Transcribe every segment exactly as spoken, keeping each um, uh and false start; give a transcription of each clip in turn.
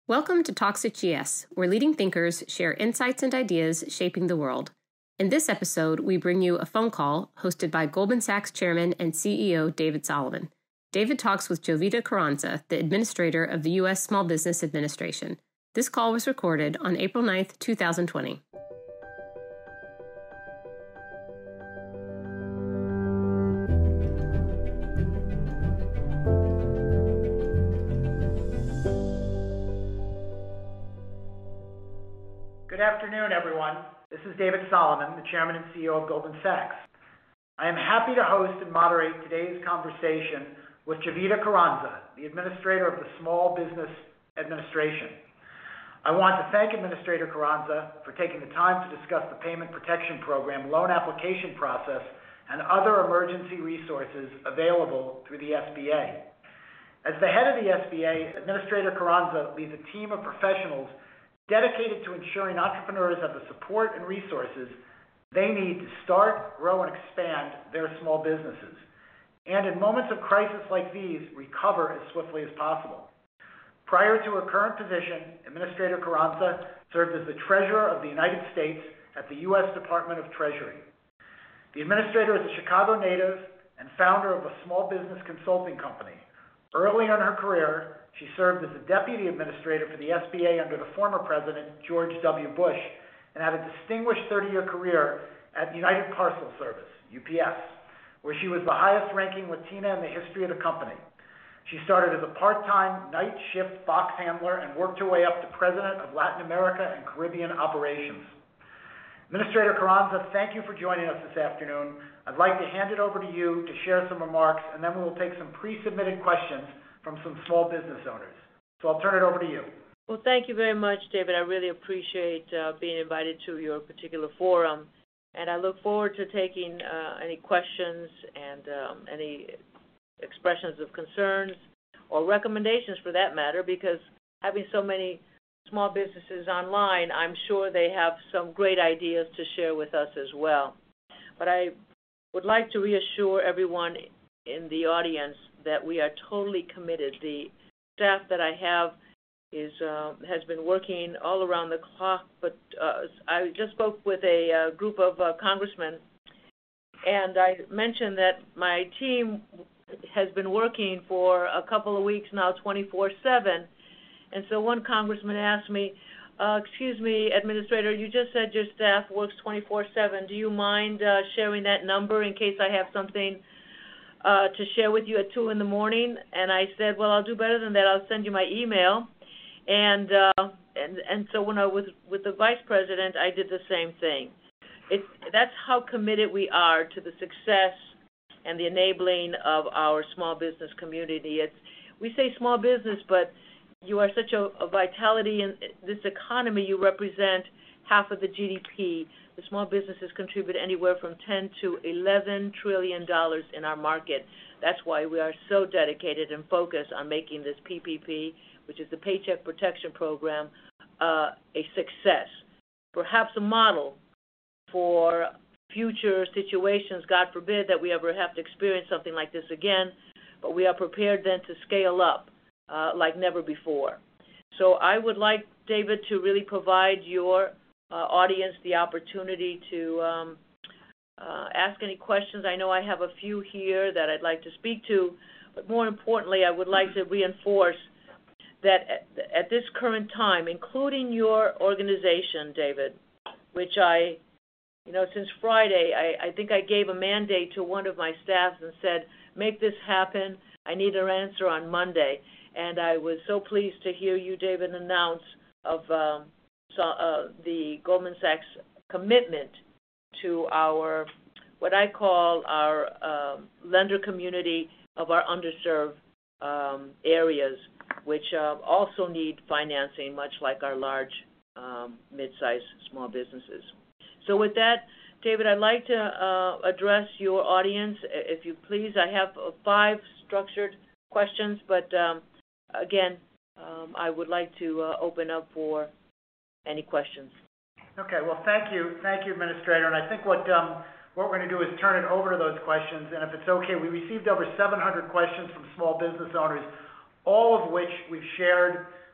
Welcome to Talks at G S, where leading thinkers share insights and ideas shaping the world. In this episode, we bring you a phone call hosted by Goldman Sachs Chairman and C E O David Solomon. David talks with Jovita Carranza, the administrator of the U S Small Business Administration. This call was recorded on April ninth, two thousand twenty. Good afternoon, everyone. This is David Solomon, the Chairman and C E O of Goldman Sachs. I am happy to host and moderate today's conversation with Jovita Carranza, the Administrator of the Small Business Administration. I want to thank Administrator Carranza for taking the time to discuss the Payment Protection Program loan application process and other emergency resources available through the S B A. As the head of the S B A, Administrator Carranza leads a team of professionals dedicated to ensuring entrepreneurs have the support and resources they need to start, grow, and expand their small businesses, and in moments of crisis like these, recover as swiftly as possible. Prior to her current position, Administrator Carranza served as the Treasurer of the United States at the U S Department of Treasury. The Administrator is a Chicago native and founder of a small business consulting company. Early in her career, she served as the Deputy Administrator for the S B A under the former President, George W. Bush, and had a distinguished thirty-year career at United Parcel Service, U P S, where she was the highest-ranking Latina in the history of the company. She started as a part-time night shift box handler and worked her way up to President of Latin America and Caribbean Operations. Administrator Carranza, thank you for joining us this afternoon. I'd like to hand it over to you to share some remarks, and then we will take some pre-submitted questions from some small business owners. So I'll turn it over to you. Well, thank you very much, David. I really appreciate uh, being invited to your particular forum, and I look forward to taking uh, any questions and um, any expressions of concerns or recommendations for that matter, because having so many small businesses online, I'm sure they have some great ideas to share with us as well. But I would like to reassure everyone in the audience that we are totally committed. The staff that I have is uh, has been working all around the clock, but uh, I just spoke with a uh, group of uh, congressmen, and I mentioned that my team has been working for a couple of weeks now, twenty-four seven, and so one congressman asked me, uh, excuse me, Administrator, you just said your staff works twenty-four seven. Do you mind uh, sharing that number in case I have something Uh, to share with you at two in the morning? And I said, well, I'll do better than that. I'll send you my email. And uh, and and so when I was with the Vice President, I did the same thing. It, that's how committed we are to the success and the enabling of our small business community. It's, we say small business, but you are such a, a vitality in this economy. You represent half of the G D P. The small businesses contribute anywhere from ten to eleven trillion dollars in our market. That's why we are so dedicated and focused on making this P P P, which is the Paycheck Protection Program, uh, a success. Perhaps a model for future situations, God forbid that we ever have to experience something like this again, but we are prepared then to scale up uh, like never before. So I would like, David, to really provide your Uh, audience the opportunity to um, uh, ask any questions. I know I have a few here that I'd like to speak to, but more importantly, I would like to reinforce that at, at this current time, including your organization, David, which I, you know, since Friday, I, I think I gave a mandate to one of my staffs and said, make this happen. I need an answer on Monday. And I was so pleased to hear you, David, announce of um, So, uh, the Goldman Sachs commitment to our, what I call our um, lender community of our underserved um, areas, which uh, also need financing, much like our large, um, mid-sized small businesses. So with that, David, I'd like to uh, address your audience, if you please. I have uh, five structured questions, but um, again, um, I would like to uh, open up for any questions. Okay, well, thank you. Thank you, Administrator. And I think what um, what we're going to do is turn it over to those questions. And if it's okay, we received over seven hundred questions from small business owners, all of which we've shared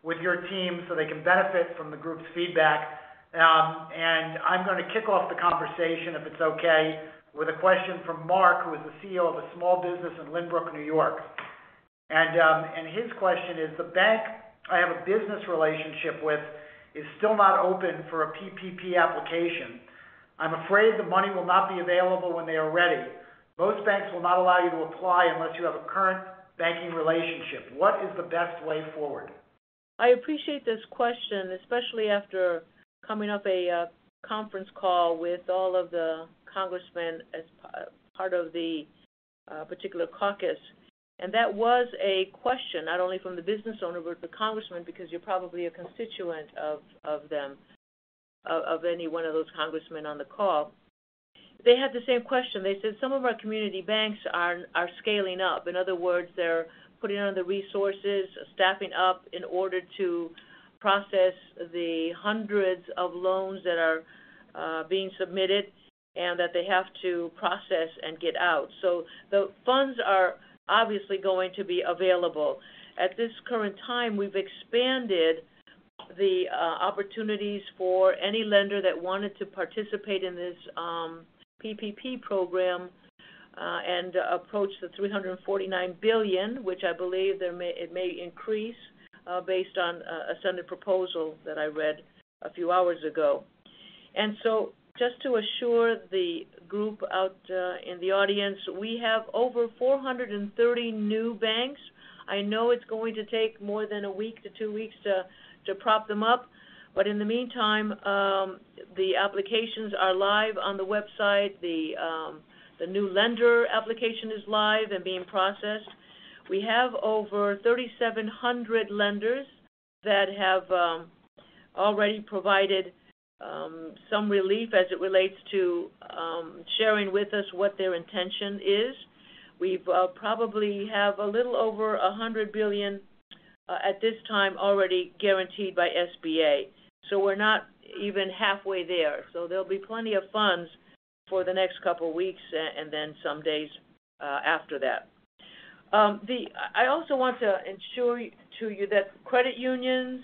with your team so they can benefit from the group's feedback. Um, and I'm going to kick off the conversation, if it's okay, with a question from Mark, who is the C E O of a small business in Lynbrook, New York. And, um, and his question is, the bank I have a business relationship with is still not open for a P P P application. I'm afraid the money will not be available when they are ready. Most banks will not allow you to apply unless you have a current banking relationship. What is the best way forward? I appreciate this question, especially after coming up a uh, conference call with all of the congressmen as p- part of the uh, particular caucus. And that was a question, not only from the business owner, but the congressman, because you're probably a constituent of, of them, of, of any one of those congressmen on the call. They had the same question. They said some of our community banks are are scaling up. In other words, they're putting on the resources, staffing up in order to process the hundreds of loans that are uh, being submitted and that they have to process and get out. So the funds are obviously going to be available. At this current time, we've expanded the uh, opportunities for any lender that wanted to participate in this um, P P P program uh, and uh, approach the three hundred forty-nine billion dollars, which I believe there may it may increase uh, based on uh, a Senate proposal that I read a few hours ago. And so just to assure the group out uh, in the audience, we have over four hundred thirty new banks. I know it's going to take more than a week to two weeks to, to prop them up, but in the meantime, um, the applications are live on the website. The, um, the new lender application is live and being processed. We have over thirty-seven hundred lenders that have um, already provided Um, some relief as it relates to um, sharing with us what their intention is. We've uh, probably have a little over one hundred billion dollars uh, at this time already guaranteed by S B A. So we're not even halfway there. So there'll be plenty of funds for the next couple of weeks and then some days uh, after that. Um, the I also want to ensure to you that credit unions,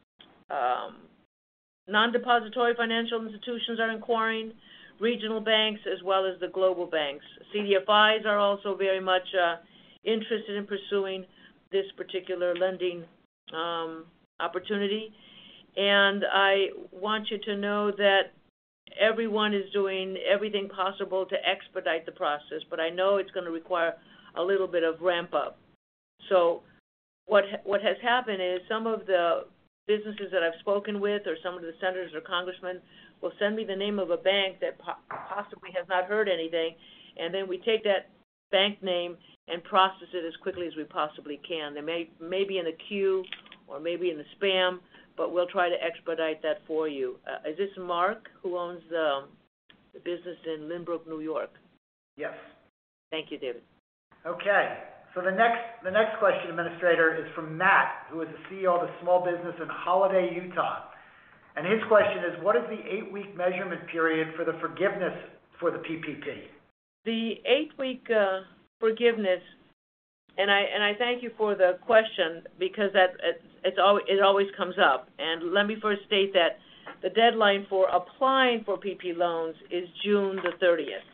um, non-depository financial institutions are inquiring, regional banks as well as the global banks. C D F Is are also very much uh, interested in pursuing this particular lending um, opportunity. And I want you to know that everyone is doing everything possible to expedite the process, but I know it's going to require a little bit of ramp up. So what what has happened is some of the businesses that I've spoken with or some of the senators or congressmen will send me the name of a bank that po- possibly has not heard anything, and then we take that bank name and process it as quickly as we possibly can. They may, may be in the queue or maybe in the spam, but we'll try to expedite that for you. Uh, is this Mark, who owns the, the business in Lynbrook, New York? Yes. Thank you, David. Okay. So the next the next question, Administrator, is from Matt, who is the C E O of a small business in Holiday, Utah. And his question is, what is the eight-week measurement period for the forgiveness for the P P P? The eight-week uh, forgiveness, and I and I thank you for the question because that it, it's always, it always comes up. And let me first state that the deadline for applying for P P P loans is June the thirtieth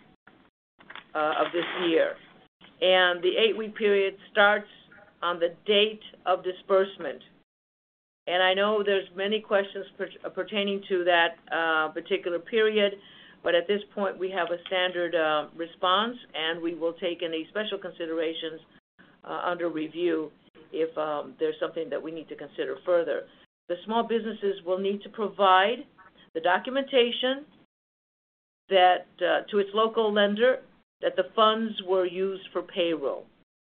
uh, of this year. And the eight-week period starts on the date of disbursement. And I know there's many questions per- pertaining to that uh, particular period, but at this point we have a standard uh, response, and we will take any special considerations uh, under review if um, there's something that we need to consider further. The small businesses will need to provide the documentation that uh, to its local lender that the funds were used for payroll.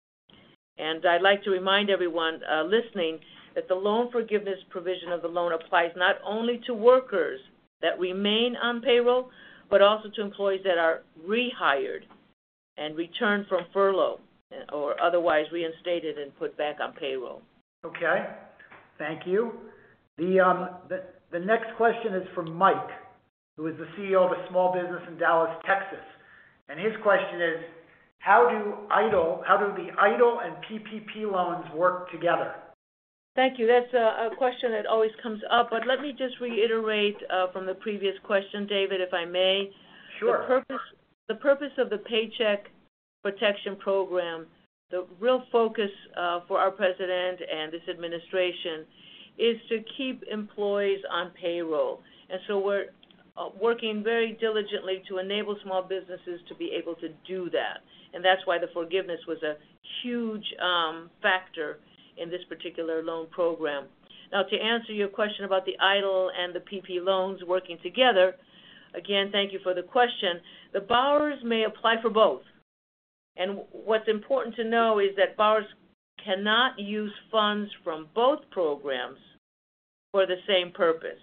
And I'd like to remind everyone uh, listening that the loan forgiveness provision of the loan applies not only to workers that remain on payroll, but also to employees that are rehired and returned from furlough or otherwise reinstated and put back on payroll. Okay, thank you. The, um, the, the next question is from Mike, who is the C E O of a small business in Dallas, Texas. And his question is, how do EIDL, how do the EIDL and P P P loans work together? Thank you. That's a, a question that always comes up, but let me just reiterate uh, from the previous question, David, if I may. Sure. The purpose, the purpose of the Paycheck Protection Program, the real focus uh, for our president and this administration is to keep employees on payroll. And so we're uh, working very diligently to enable small businesses to be able to do that. And that's why the forgiveness was a huge um, factor in this particular loan program. Now, to answer your question about the EIDL and the P P loans working together, again, thank you for the question. The borrowers may apply for both. And what's important to know is that borrowers cannot use funds from both programs for the same purpose.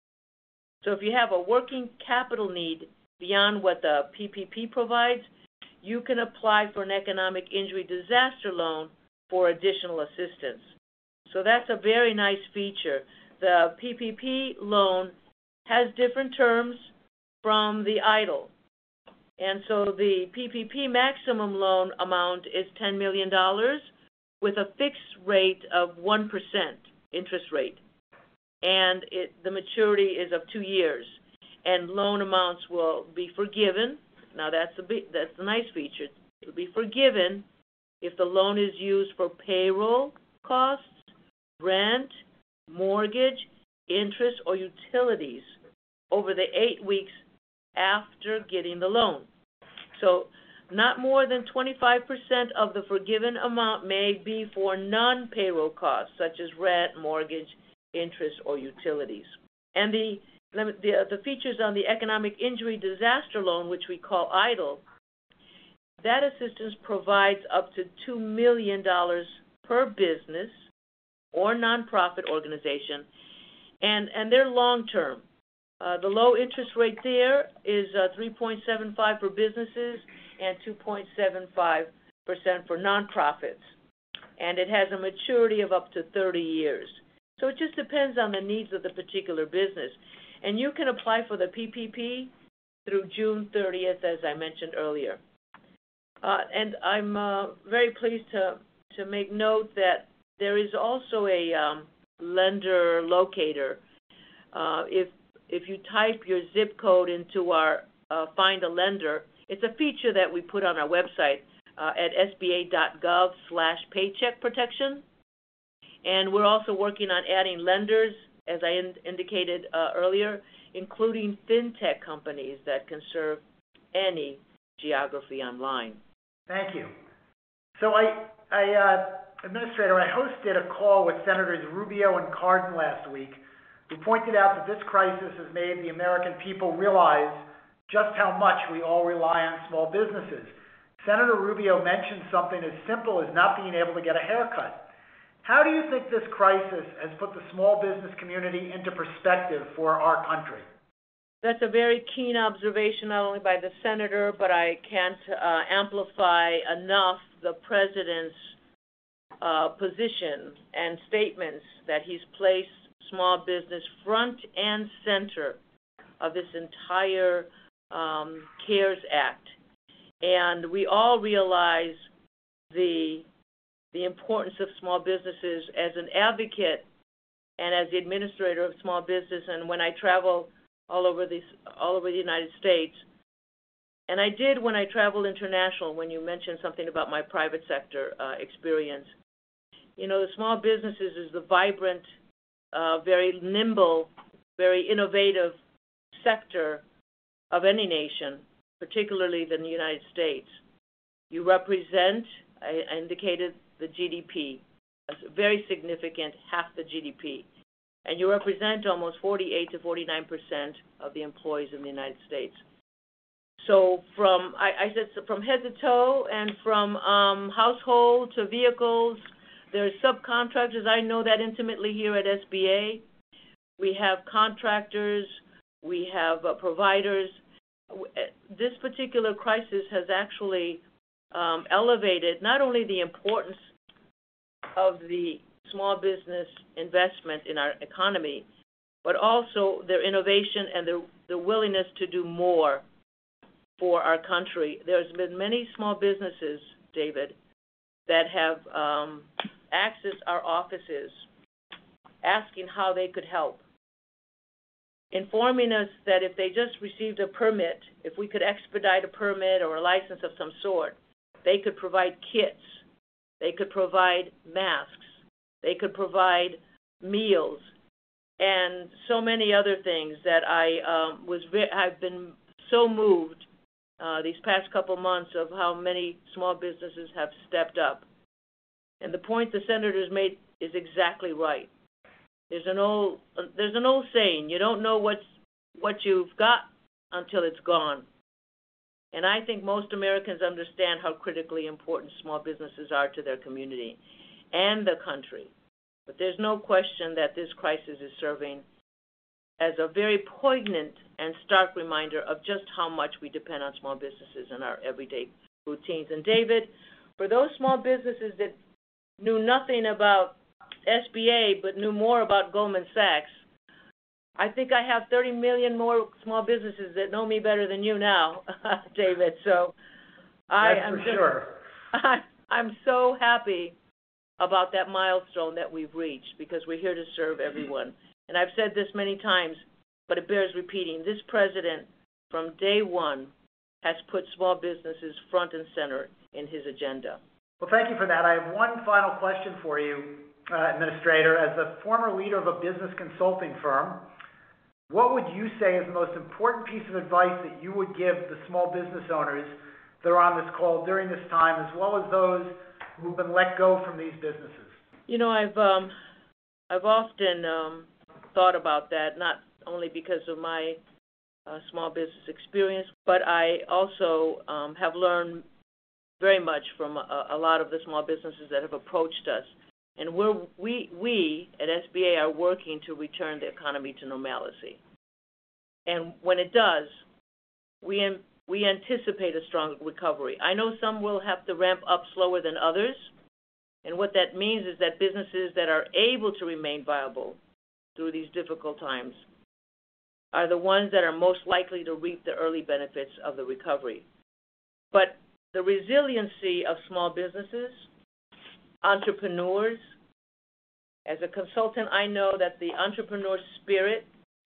So if you have a working capital need beyond what the P P P provides, you can apply for an economic injury disaster loan for additional assistance. So that's a very nice feature. The P P P loan has different terms from the EIDL. And so the P P P maximum loan amount is ten million dollars with a fixed rate of one percent interest rate. And it, the maturity is of two years. And loan amounts will be forgiven. Now that's a, big, that's a nice feature. It will be forgiven if the loan is used for payroll costs, rent, mortgage, interest, or utilities over the eight weeks after getting the loan. So not more than twenty-five percent of the forgiven amount may be for non-payroll costs, such as rent, mortgage, interest, or utilities. And the, the, the features on the economic injury disaster loan, which we call EIDL, that assistance provides up to two million dollars per business or nonprofit organization, and, and they're long-term. Uh, the low interest rate there is uh, three point seven five for businesses and two point seven five percent for nonprofits, and it has a maturity of up to thirty years. So it just depends on the needs of the particular business. And you can apply for the P P P through June thirtieth, as I mentioned earlier. Uh, and I'm uh, very pleased to, to make note that there is also a um, lender locator. Uh, if, if you type your zip code into our uh, Find a Lender, it's a feature that we put on our website uh, at S B A dot gov slash paycheck protection. And we're also working on adding lenders, as I in- indicated uh, earlier, including fintech companies that can serve any geography online. Thank you. So I, I uh, Administrator, I hosted a call with Senators Rubio and Cardin last week, who pointed out that this crisis has made the American people realize just how much we all rely on small businesses. Senator Rubio mentioned something as simple as not being able to get a haircut. How do you think this crisis has put the small business community into perspective for our country? That's a very keen observation, not only by the senator, but I can't uh, amplify enough the president's uh, position and statements that he's placed small business front and center of this entire um, CARES Act. And we all realize the the importance of small businesses. As an advocate and as the administrator of small business, and when I travel all over the all over the United States, and I did when I traveled international. When you mentioned something about my private sector uh, experience, you know, the small businesses is the vibrant, uh, very nimble, very innovative sector of any nation, particularly the United States. You represent, I indicated, the G D P, a very significant, half the G D P. And you represent almost forty-eight to forty-nine percent of the employees in the United States. So from, I, I said, from head to toe, and from um, household to vehicles, there's subcontractors. I know that intimately here at S B A. We have contractors, we have uh, providers. This particular crisis has actually um, elevated not only the importance of the small business investment in our economy, but also their innovation and their, their willingness to do more for our country. There's been many small businesses, David, that have um, accessed our offices asking how they could help, informing us that if they just received a permit, if we could expedite a permit or a license of some sort, they could provide kits, they could provide masks, they could provide meals, and so many other things that I um, was. Ve- I've been so moved uh, these past couple months of how many small businesses have stepped up. And the point the senators made is exactly right. There's an old there's an old saying: you don't know what's what you've got until it's gone. And I think most Americans understand how critically important small businesses are to their community and the country. But there's no question that this crisis is serving as a very poignant and stark reminder of just how much we depend on small businesses in our everyday routines. And David, for those small businesses that knew nothing about S B A but knew more about Goldman Sachs, I think I have thirty million more small businesses that know me better than you now, David. So I That's am for just, sure. I, I'm so happy about that milestone that we've reached, because we're here to serve everyone. And I've said this many times, but it bears repeating. This president, from day one, has put small businesses front and center in his agenda. Well, thank you for that. I have one final question for you, uh, Administrator. As a former leader of a business consulting firm, what would you say is the most important piece of advice that you would give the small business owners that are on this call during this time, as well as those who've been let go from these businesses? You know, I've um, I've often um, thought about that, not only because of my uh, small business experience, but I also um, have learned very much from a, a lot of the small businesses that have approached us. And we're, we, we at S B A are working to return the economy to normalcy. And when it does, we, in, we anticipate a strong recovery. I know some will have to ramp up slower than others. And what that means is that businesses that are able to remain viable through these difficult times are the ones that are most likely to reap the early benefits of the recovery. But the resiliency of small businesses, entrepreneurs, as a consultant, I know that the entrepreneur spirit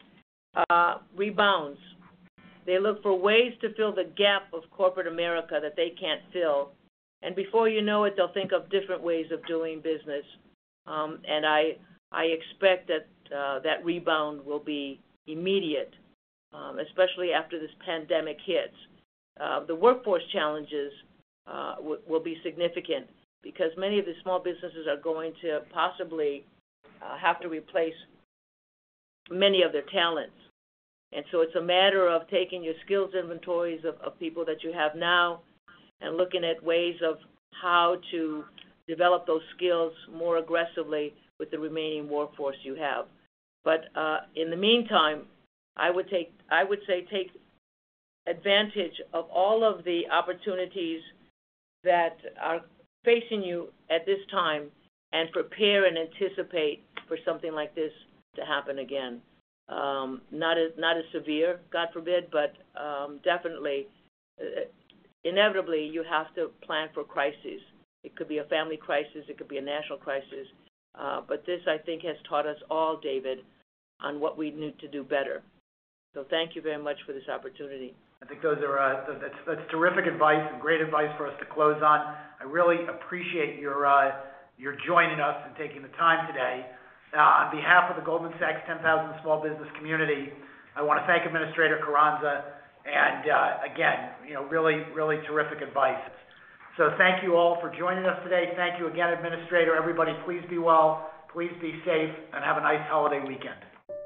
uh, rebounds. They look for ways to fill the gap of corporate America that they can't fill. And before you know it, they'll think of different ways of doing business. Um, and I, I expect that uh, that rebound will be immediate, um, especially after this pandemic hits. Uh, the workforce challenges uh, w- will be significant, because many of the small businesses are going to possibly uh, have to replace many of their talents. And so it's a matter of taking your skills inventories of, of people that you have now and looking at ways of how to develop those skills more aggressively with the remaining workforce you have. But uh, in the meantime, I would take I would say take advantage of all of the opportunities that are facing you at this time and prepare and anticipate for something like this to happen again. Um, not as not as severe, God forbid, but um, definitely, uh, inevitably, you have to plan for crises. It could be a family crisis, it could be a national crisis, uh, but this, I think, has taught us all, David, on what we need to do better. So thank you very much for this opportunity. I think those are uh, that's that's terrific advice and great advice for us to close on. I really appreciate your uh, your joining us and taking the time today. Uh, on behalf of the Goldman Sachs ten thousand small business community, I want to thank Administrator Carranza, and uh, again, you know, really, really terrific advice. So thank you all for joining us today. Thank you again, Administrator. Everybody, please be well, please be safe, and have a nice holiday weekend.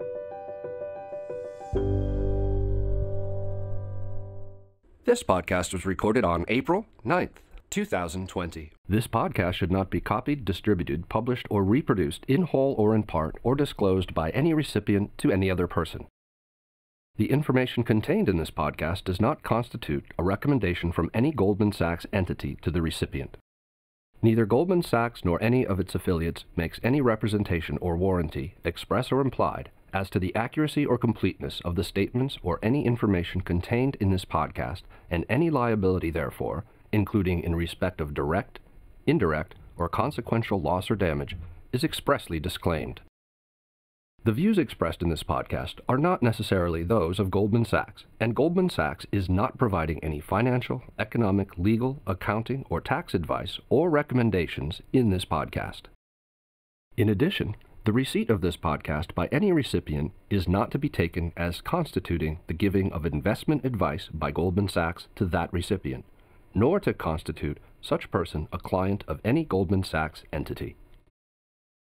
This podcast was recorded on April ninth, two thousand twenty. This podcast should not be copied, distributed, published, or reproduced in whole or in part, or disclosed by any recipient to any other person. The information contained in this podcast does not constitute a recommendation from any Goldman Sachs entity to the recipient. Neither Goldman Sachs nor any of its affiliates makes any representation or warranty, express or implied, as to the accuracy or completeness of the statements or any information contained in this podcast, and any liability therefore, including in respect of direct, indirect, or consequential loss or damage, is expressly disclaimed. The views expressed in this podcast are not necessarily those of Goldman Sachs, and Goldman Sachs is not providing any financial, economic, legal, accounting, or tax advice or recommendations in this podcast. In addition, the receipt of this podcast by any recipient is not to be taken as constituting the giving of investment advice by Goldman Sachs to that recipient, nor to constitute such person a client of any Goldman Sachs entity.